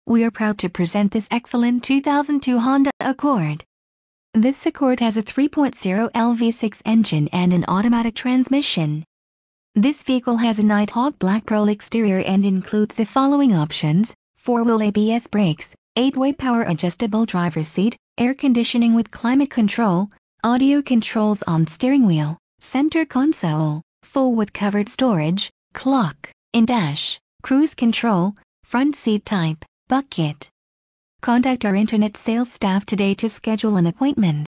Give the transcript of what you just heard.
We are proud to present this excellent 2002 Honda Accord. This Accord has a 3.0L V6 engine and an automatic transmission. This vehicle has a Nighthawk black pearl exterior and includes the following options: 4-wheel ABS brakes, 8-way power adjustable driver's seat, air conditioning with climate control, audio controls on steering wheel, center console, full with covered storage, clock, in-dash, cruise control, front seat type, bucket. Contact our internet sales staff today to schedule an appointment.